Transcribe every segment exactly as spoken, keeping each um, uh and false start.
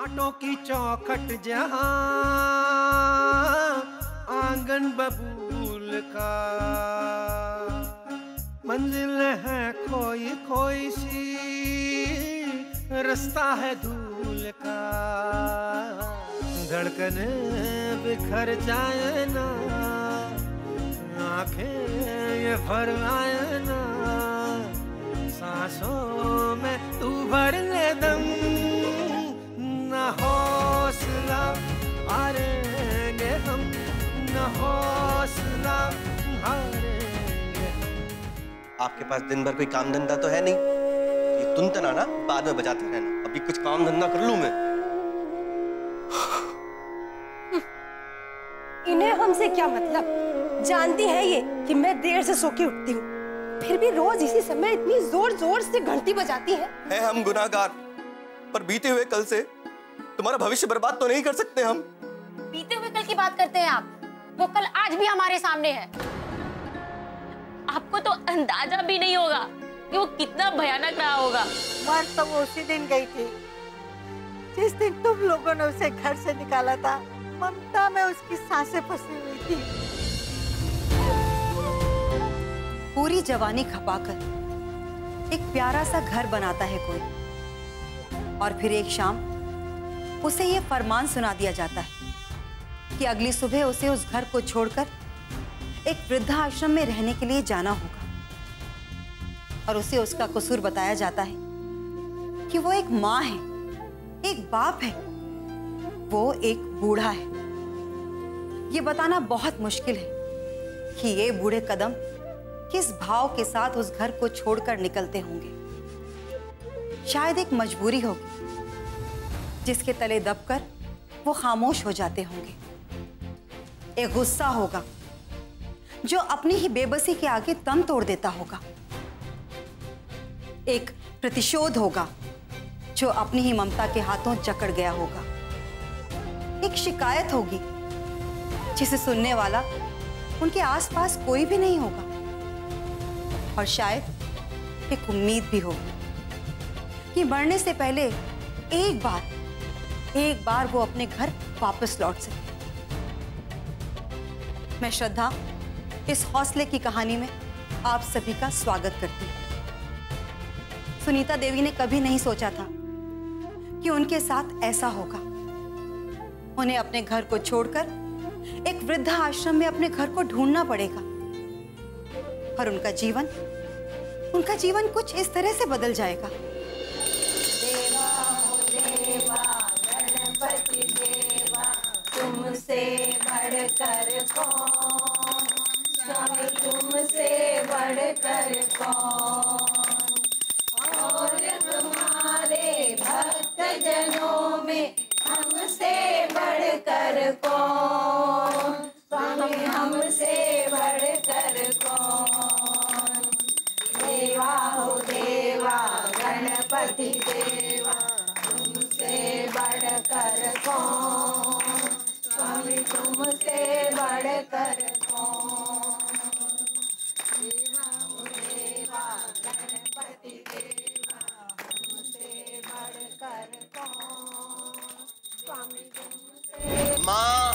कांटों की चौखट जहां आंगन बबूल का, मंजिल है खोई खोई सी, रास्ता है धूल का। धड़कने बिखर जाए ना, आंखें ये भर आए ना, सांसों में तू भर ले दम, न हौसला हारेंगे हम, न हौसला हारेंगे हम। आपके पास दिन भर कोई काम धंधा तो है नहीं, ये तुन तना ना बाद में बजाते रहना। अभी कुछ काम धंधा कर लूं मैं। इन्हें हमसे क्या मतलब? जानती है ये कि मैं देर से सो के उठती हूँ, फिर भी रोज इसी समय इतनी जोर जोर से घंटी बजाती है। है हम गुनाहगार, पर बीते हुए कल से तुम्हारा भविष्य बर्बाद तो नहीं कर सकते हम। बीते हुए कल की बात करते हैं आप, वो कल आज भी हमारे सामने है। आपको तो अंदाजा भी नहीं होगा कि वो कितना भयानक रहा होगा। मर तो वो उसी दिन गई थी जिस दिन तुम लोगों ने उसे घर से निकाला था। ममता में उसकी सांसें फंसी हुई थी। पूरी जवानी खपाकर एक प्यारा सा घर बनाता है कोई, और फिर एक शाम उसे ये फरमान सुना दिया जाता है कि अगली सुबह उसे उस घर को छोड़कर एक वृद्धाश्रम में रहने के लिए जाना होगा। और उसे उसका कसूर बताया जाता है कि वो एक माँ है, एक बाप है, वो एक बूढ़ा है। ये बताना बहुत मुश्किल है कि ये बूढ़े कदम किस भाव के साथ उस घर को छोड़कर निकलते होंगे। शायद एक मजबूरी होगी जिसके तले दबकर वो खामोश हो जाते होंगे। एक गुस्सा होगा जो अपनी ही बेबसी के आगे दम तोड़ देता होगा। एक प्रतिशोध होगा जो अपनी ही ममता के हाथों जकड़ गया होगा। एक शिकायत होगी जिसे सुनने वाला उनके आसपास कोई भी नहीं होगा। और शायद एक उम्मीद भी होगी कि मरने से पहले एक बार एक बार वो अपने घर वापस लौट सके। मैं श्रद्धा इस हौसले की कहानी में आप सभी का स्वागत करती हूँ। सुनीता देवी ने कभी नहीं सोचा था कि उनके साथ ऐसा होगा। उन्हें अपने घर को छोड़कर एक वृद्धा आश्रम में अपने घर को ढूंढना पड़ेगा। और उनका जीवन उनका जीवन कुछ इस तरह से बदल जाएगा। देवा हो देवा गणपति देवा, तुमसे बढ़कर कौन, स्वामी तुमसे बढ़कर कौन। और हमारे भक्त जनों में हमसे बढ़कर कौन, स्वामी हमसे बढ़कर कौन। देवा हो देवा गणपति देवा, तुमसे बढ़कर कौन, स्वामी तुमसे बढ़कर कौन। देवा हो देवा गणपति देवा, तुमसे बढ़कर कौन, स्वामी तुमसे। माँ,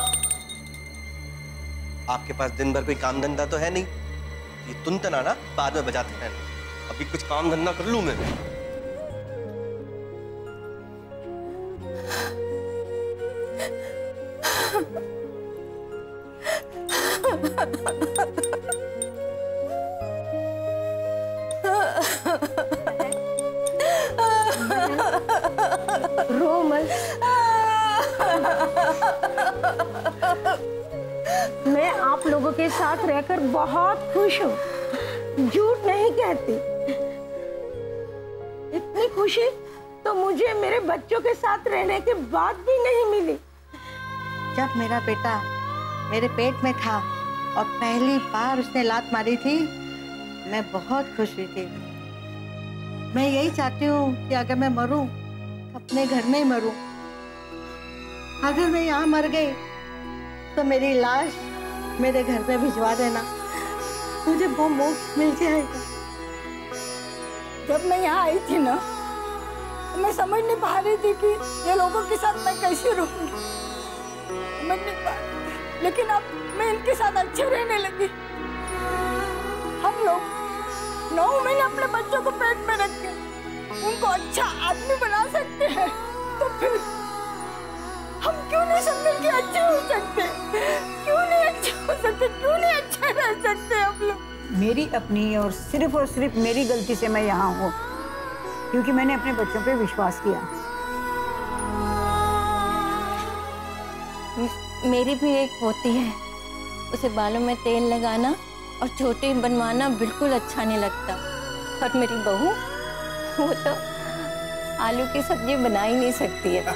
आपके पास दिन भर कोई काम धंधा तो है नहीं, ये तुन तना ना बाद में बजाते रहना। अभी कुछ काम धंधा कर लूं मैं। रो मत। मैं आप लोगों के साथ रहकर बहुत खुश हूँ, झूठ नहीं कहती। इतनी खुशी तो मुझे मेरे बच्चों के साथ रहने के बाद भी नहीं मिली। जब मेरा बेटा मेरे पेट में था और पहली बार उसने लात मारी थी, मैं बहुत खुश हुई थी। मैं यही चाहती हूँ कि अगर मैं मरूं तो अपने घर में ही मरूं। अगर मैं यहाँ मर गई तो मेरी लाश मेरे घर में भिजवा देना, मुझे वो मोक्ष मिल जाएगा। जब मैं यहाँ आई थी ना, मैं समझ नहीं पा रही थी कि ये लोगों के साथ मैं कैसे रहूंगी, समझ नहीं पा रही थी। लेकिन अब मैं इनके साथ अच्छे रहने लगी। हम लोग नौ महीने अपने बच्चों को पेट में रख के उनको अच्छा आदमी बना सकते हैं, तो फिर हम क्यों नहीं सब मिलके अच्छे हो सकते? क्यों नहीं अच्छे हो सकते? क्यों नहीं अच्छे रह सकते हम लोग? मेरी अपनी और सिर्फ और सिर्फ मेरी गलती से मैं यहाँ हूँ, क्योंकि मैंने अपने बच्चों पे विश्वास किया। मेरी भी एक पोती है, उसे बालों में तेल लगाना और छोटी बनवाना बिल्कुल अच्छा नहीं लगता। और मेरी बहू, वो तो आलू की सब्जी बना ही नहीं सकती है।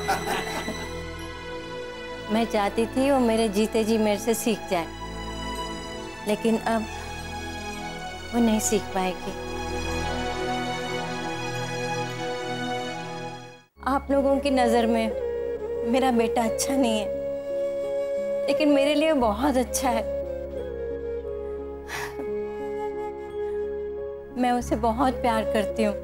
मैं चाहती थी वो मेरे जीते जी मेरे से सीख जाए, लेकिन अब वो नहीं सीख पाएगी। आप लोगों की नजर में मेरा बेटा अच्छा नहीं है, लेकिन मेरे लिए बहुत अच्छा है। मैं उसे बहुत प्यार करती हूँ।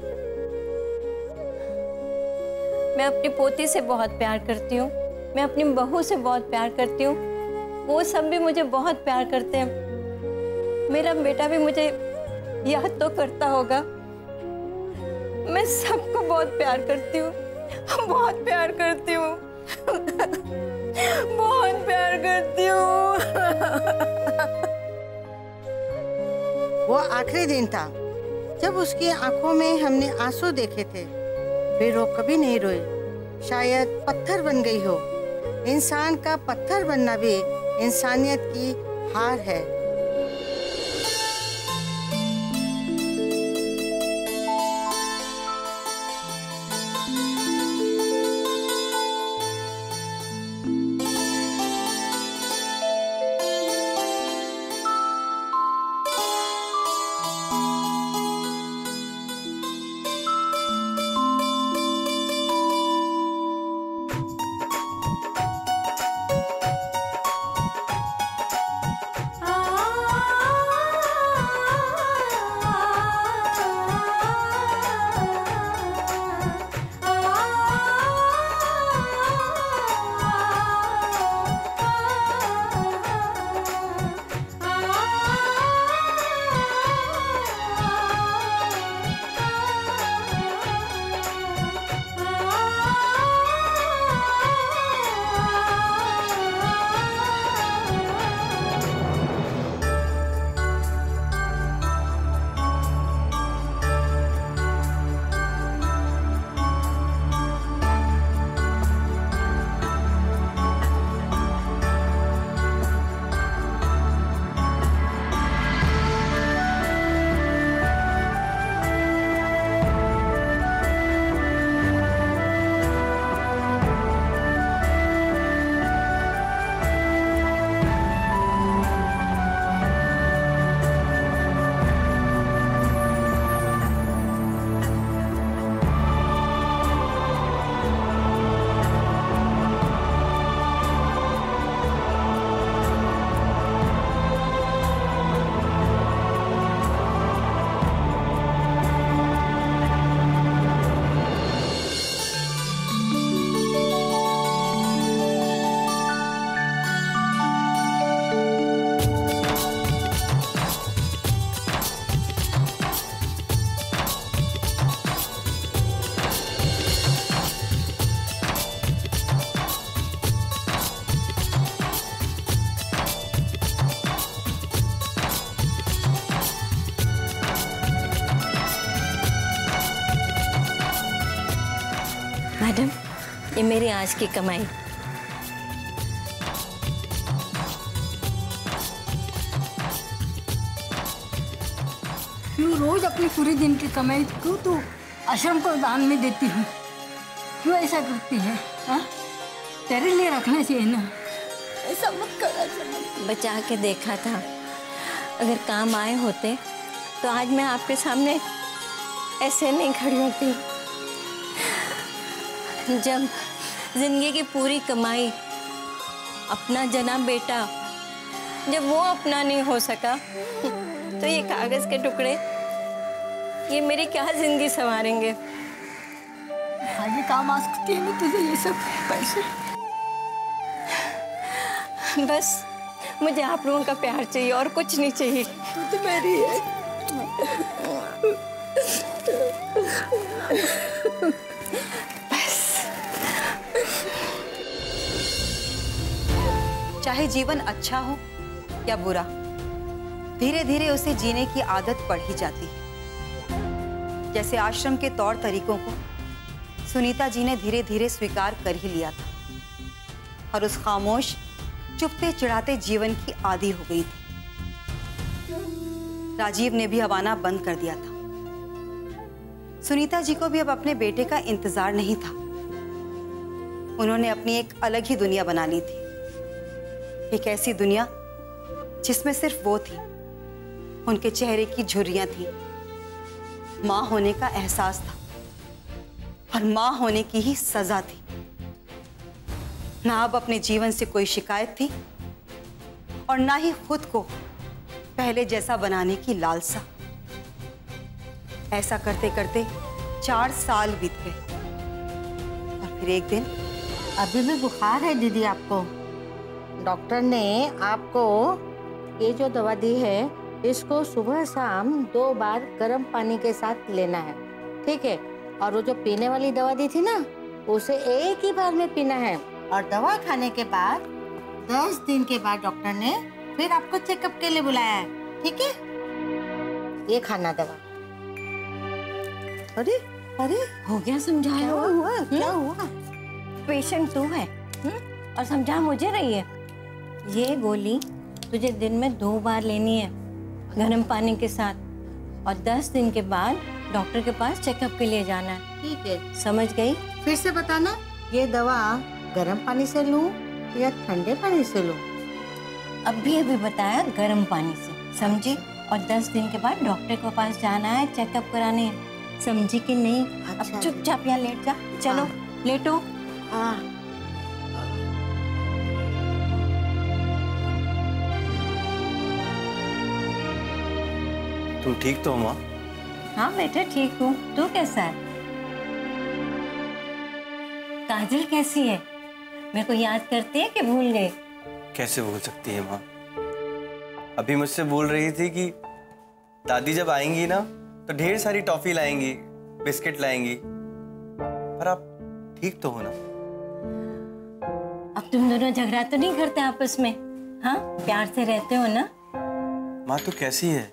मैं अपनी पोती से बहुत प्यार करती हूँ, मैं अपनी बहू से बहुत प्यार करती हूँ, वो सब भी मुझे बहुत प्यार करते हैं। मेरा बेटा भी मुझे याद तो करता होगा। मैं सबको बहुत प्यार करती हूँ, बहुत प्यार करती हूँ, बहुत प्यार करती हूँ। वो आखिरी दिन था जब उसकी आंखों में हमने आंसू देखे थे, फिर वो कभी नहीं रोई। शायद पत्थर बन गई हो। इंसान का पत्थर बनना भी इंसानियत की हार है। मैडम, ये मेरी आज की कमाई। क्यों रोज अपनी पूरे दिन की कमाई क्यों तू आश्रम को दान में देती हूँ? क्यों ऐसा करती है? हाँ, तेरे लिए रखना चाहिए ना, ऐसा मत कर। ऐसा बचा के देखा था, अगर काम आए होते तो आज मैं आपके सामने ऐसे नहीं खड़ी होती। जब जिंदगी की पूरी कमाई अपना जना बेटा, जब वो अपना नहीं हो सका, तो ये कागज के टुकड़े ये मेरी क्या जिंदगी संवारेंगे? आगे काम आ सकती है ना तुझे ये सब पैसे। बस मुझे आप लोगों का प्यार चाहिए और कुछ नहीं चाहिए। तू तो मेरी है। बस। चाहे जीवन अच्छा हो या बुरा, धीरे धीरे उसे जीने की आदत पड़ ही जाती है। जैसे आश्रम के तौर तरीकों को सुनीता जी ने धीरे धीरे स्वीकार कर ही लिया था और उस खामोश चुपते चिढ़ाते जीवन की आदी हो गई थी। राजीव ने भी अब आना बंद कर दिया था। सुनीता जी को भी अब अपने बेटे का इंतजार नहीं था। उन्होंने अपनी एक अलग ही दुनिया बना ली थी, एक ऐसी दुनिया जिसमें सिर्फ वो थी, उनके चेहरे की झुर्रियां थी, मां होने का एहसास था और मां होने की ही सजा थी। ना अब अपने जीवन से कोई शिकायत थी और ना ही खुद को पहले जैसा बनाने की लालसा। ऐसा करते करते चार साल बीत गए और फिर एक दिन। अभी भी बुखार है दीदी आपको? डॉक्टर ने आपको ये जो दवा दी है इसको सुबह शाम दो बार गर्म पानी के साथ लेना है, ठीक है? और वो जो पीने वाली दवा दी थी ना उसे एक ही बार में पीना है। और दवा खाने के बाद दस दिन के बाद डॉक्टर ने फिर आपको चेकअप के लिए बुलाया है, ठीक है? ये खाना दवा। अरे अरे हो गया समझाया? क्या हुआ? क्या हुआ? पेशेंट तू है हुँ? और समझा मुझे रही है। ये गोली तुझे दिन में दो बार लेनी है गर्म पानी के साथ, और दस दिन के बाद डॉक्टर के पास चेकअप के लिए जाना है, ठीक है? समझ गई? फिर से बताना, ये दवा गर्म पानी से लूं या ठंडे पानी से लूं? अभी अभी बताया गर्म पानी से, समझी? और दस दिन के बाद डॉक्टर के पास जाना है चेकअप कराने, समझी कि नहीं? अच्छा, अब चुपचाप यहाँ लेट जा, चलो हाँ। लेटो। हाँ। तुम ठीक तो हो माँ? हाँ बेटा ठीक हूँ, तू कैसा है? काजल कैसी है? मेरे को याद करती है कि भूल गए? कैसे भूल सकती है माँ? अभी मुझसे बोल रही थी कि दादी जब आएंगी ना तो ढेर सारी टॉफी लाएंगी, बिस्किट लाएंगी। पर आप ठीक तो हो ना? अब तुम दोनों झगड़ा तो नहीं करते आपस में? हाँ, प्यार से रहते हो ना? माँ तू कैसी है?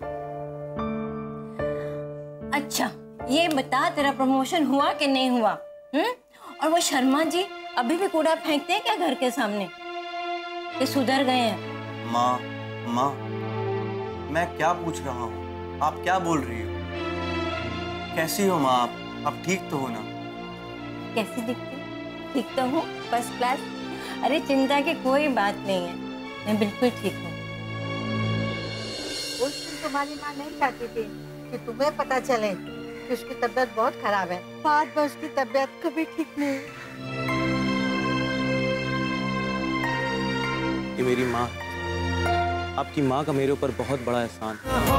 अच्छा ये बता, तेरा प्रमोशन हुआ कि नहीं हुआ? हम्म? और वो शर्मा जी अभी भी कूड़ा फेंकते हैं क्या घर के सामने? ये सुधर गए हैं? माँ माँ मैं क्या पूछ रहा हूँ, आप क्या बोल रही हो? कैसी हो माँ आप? आप ठीक तो हो ना? कैसी दिखती? ठीक तो हूँ, फर्स्ट क्लास। अरे चिंता की कोई बात नहीं है, मैं बिल्कुल ठीक हूँ। उस दिन तुम्हारी माँ नहीं चाहती थी कि तुम्हें पता चले कि उसकी तबीयत बहुत खराब है। बाद में उसकी तबीयत कभी ठीक नहीं। ये मेरी माँ, आपकी माँ का मेरे ऊपर बहुत बड़ा एहसान।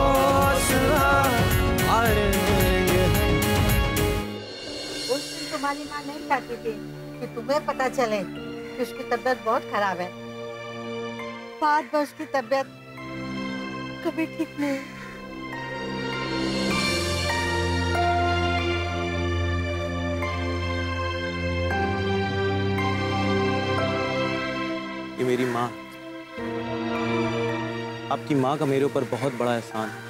उस दिन तुम्हारी माँ नहीं चाहती थी कि तुम्हें पता चले कि उसकी तबीयत बहुत खराब है। बाद में उसकी तबीयत कभी ठीक नहीं। ये मेरी माँ, आपकी माँ का मेरे ऊपर बहुत बड़ा एहसान है।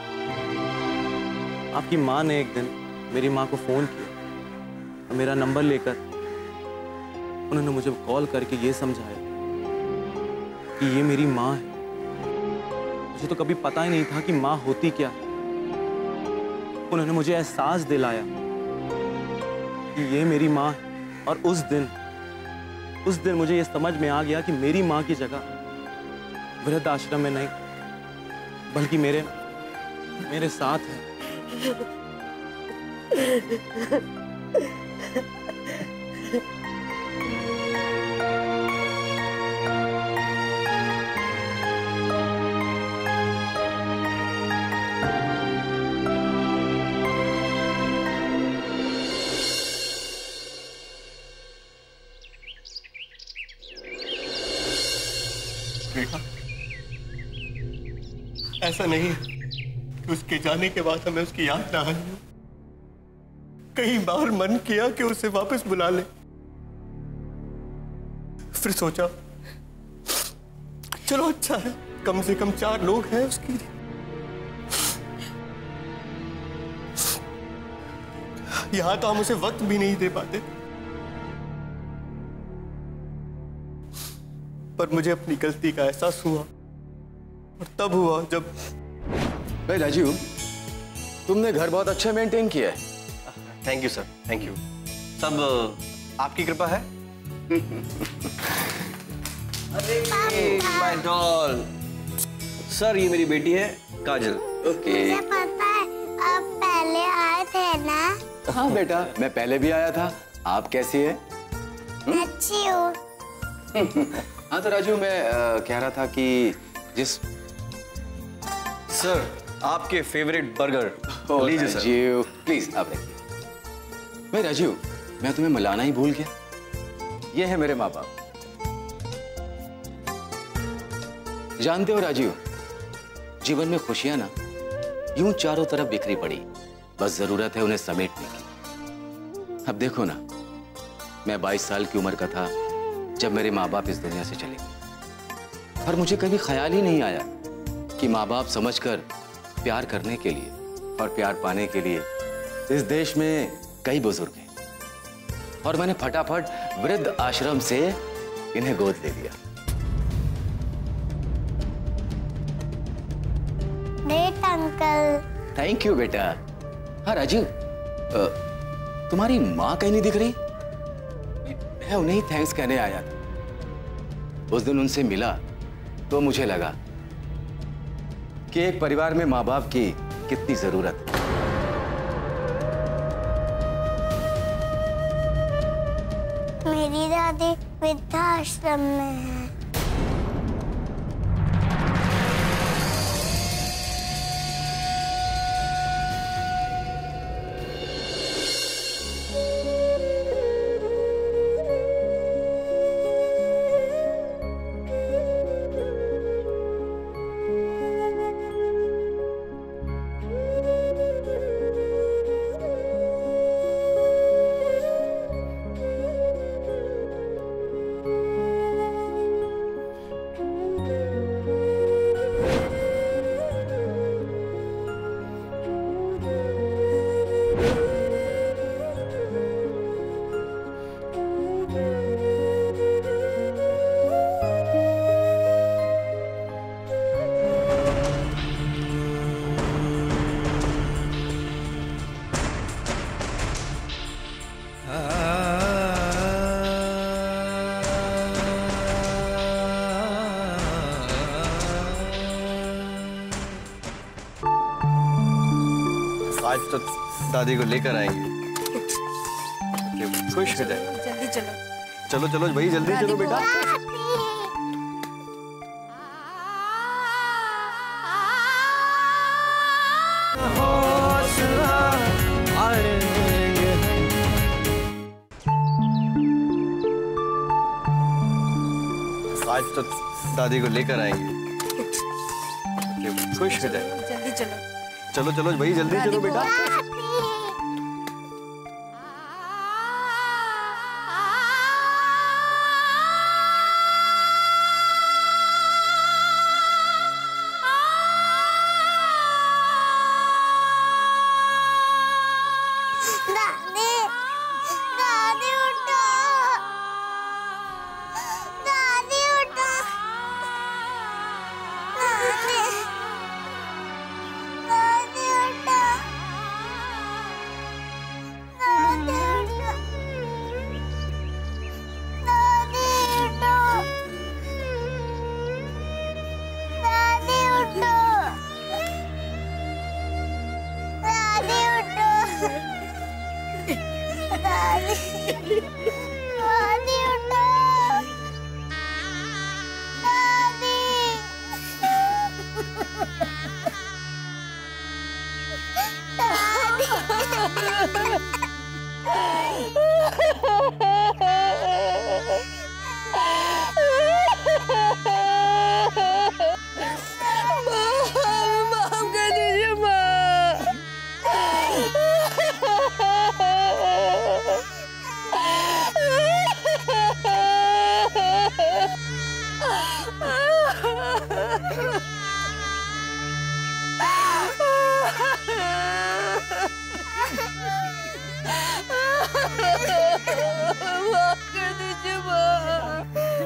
आपकी माँ ने एक दिन मेरी माँ को फोन किया और मेरा नंबर लेकर उन्होंने मुझे कॉल करके ये समझाया कि ये मेरी माँ है। मुझे तो कभी पता ही नहीं था कि माँ होती क्या है। उन्होंने मुझे एहसास दिलाया कि ये मेरी माँ है, और उस दिन उस दिन मुझे ये समझ में आ गया कि मेरी माँ की जगह वृद्ध आश्रम में नहीं बल्कि मेरे मेरे साथ है। ऐसा नहीं कि उसके जाने के बाद हमें उसकी याद ना आई हो। कई बार मन किया कि उसे वापस बुला ले, फिर सोचा चलो अच्छा है, कम से कम चार लोग हैं उसकी। यहां तो हम उसे वक्त भी नहीं दे पाते। पर मुझे अपनी गलती का एहसास हुआ, और तब हुआ जब। भाई राजीव, तुमने घर बहुत अच्छा मेंटेन किया है। Thank you sir, thank you. सब आपकी कृपा है। अरे माय डॉल। सर ये मेरी बेटी है काजल। ओके। मुझे पता है, आप पहले आए थे ना? हाँ बेटा, मैं पहले भी आया था। आप कैसी है? अच्छी हूँ। हाँ तो राजू, मैं आ, कह रहा था कि जिस सर आपके फेवरेट बर्गर लीजिए सर। राजीव प्लीज आप रखिए। भाई राजीव, मैं तुम्हें मिलाना ही भूल गया। ये है मेरे माँ बाप। जानते हो राजीव, जीवन में खुशियां ना यूं चारों तरफ बिखरी पड़ी, बस जरूरत है उन्हें समेटने की। अब देखो ना, मैं बाईस साल की उम्र का था जब मेरे माँ बाप इस दुनिया से चले गए, और मुझे कभी ख्याल ही नहीं आया कि माँ बाप समझकर प्यार करने के लिए और प्यार पाने के लिए इस देश में कई बुजुर्ग हैं, और मैंने फटाफट वृद्ध आश्रम से इन्हें गोद ले लिया। Great uncle. थैंक यू बेटा। हाँ राजीव, तुम्हारी माँ कहीं नहीं दिख रही? मैं उन्हें ही थैंक्स कहने आया था। उस दिन उनसे मिला तो मुझे लगा कि एक परिवार में माँ बाप की कितनी जरूरत है। मेरी दादी वृद्धाश्रम में है। आज तो दादी को लेकर आएंगे, खुश हो जाए। जल्दी चलो। चलो चलो भाई, जल्दी चलो बेटा। आज तो दादी को लेकर आएंगे, खुश हो जाए। जल्दी चलो। चलो चलो भाई, जल्दी चलो बेटा। दादी, दादी उठो, दादी उठो, दादी, दादी उठो, दादी उठो, दादी उठो, दादी उठो, दादी उठो। दादी, दादी उठो, दादी। माफ कर दीजिए माँ।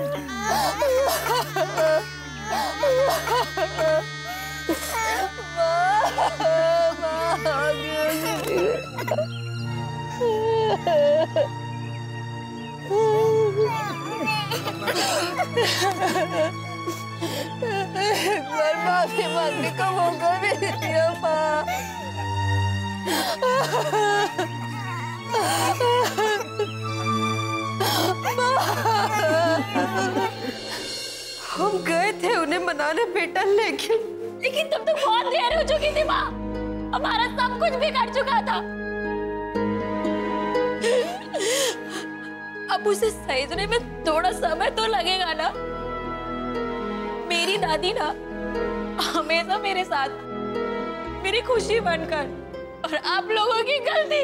एक बार माफी मांगने का मौका भी दिया माँ। हम गए थे उन्हें मनाने बेटा, लेकिन लेकिन तब तक बहुत देर हो चुकी थी माँ। हमारा सब कुछ बिगड़ चुका था। अब उसे सहेजने में थोड़ा समय तो लगेगा ना। मेरी दादी ना हमेशा मेरे साथ, मेरी खुशी बनकर, और आप लोगों की गलती।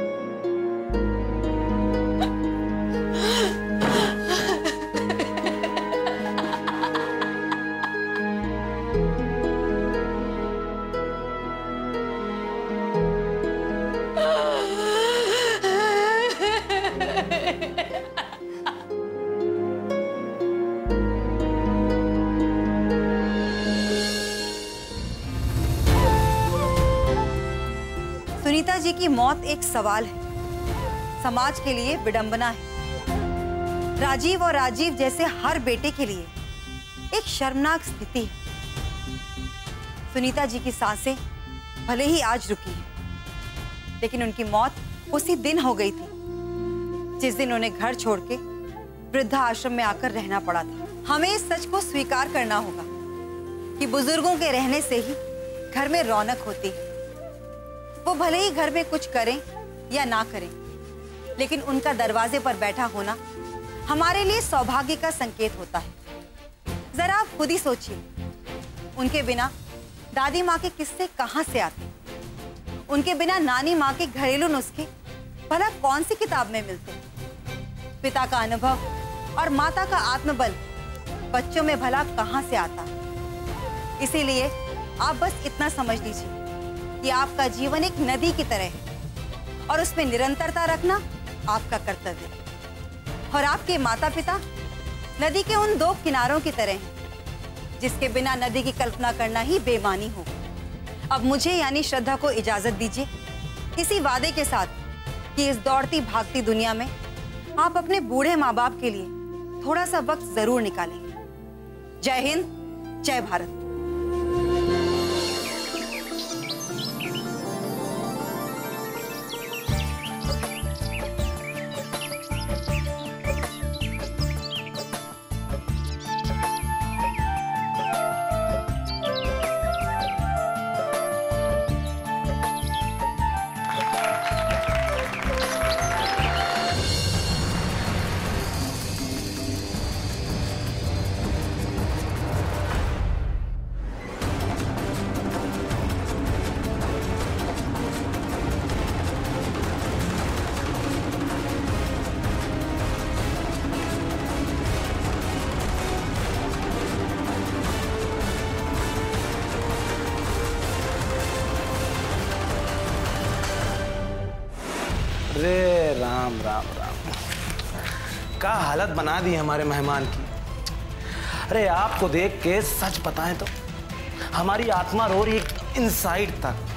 सुनीता जी की मौत एक सवाल है, समाज के लिए विडंबना है। राजीव और राजीव जैसे हर बेटे के लिए एक शर्मनाक स्थिति है। सुनीता जी की सांसें भले ही आज रुकी हैं, लेकिन उनकी मौत उसी दिन हो गई थी जिस दिन उन्हें घर छोड़ के वृद्धा आश्रम में आकर रहना पड़ा था। हमें इस सच को स्वीकार करना होगा कि बुजुर्गों के रहने से ही घर में रौनक होती है। वो भले ही घर में कुछ करें या ना करें, लेकिन उनका दरवाजे पर बैठा होना हमारे लिए सौभाग्य का संकेत होता है। जरा आप खुद ही सोचिए, उनके बिना दादी माँ के किस्से कहाँ से आते? उनके बिना नानी माँ के घरेलू नुस्खे भला कौन सी किताब में मिलते? पिता का अनुभव और माता का आत्मबल बच्चों में भला कहाँ से आता? इसीलिए आप बस इतना समझ लीजिए कि आपका जीवन एक नदी की तरह है और उसमें निरंतरता रखना आपका कर्तव्य है। और आपके माता पिता नदी के उन दो किनारों की तरह हैं जिसके बिना नदी की कल्पना करना ही बेमानी हो। अब मुझे यानी श्रद्धा को इजाजत दीजिए इसी वादे के साथ कि इस दौड़ती भागती दुनिया में आप अपने बूढ़े माँ बाप के लिए थोड़ा सा वक्त जरूर निकालेंगे। जय हिंद, जय भारत। अरे राम राम राम, क्या हालत बना दी हमारे मेहमान की। अरे आपको देख के सच बताएं तो हमारी आत्मा रो रही है इनसाइड तक।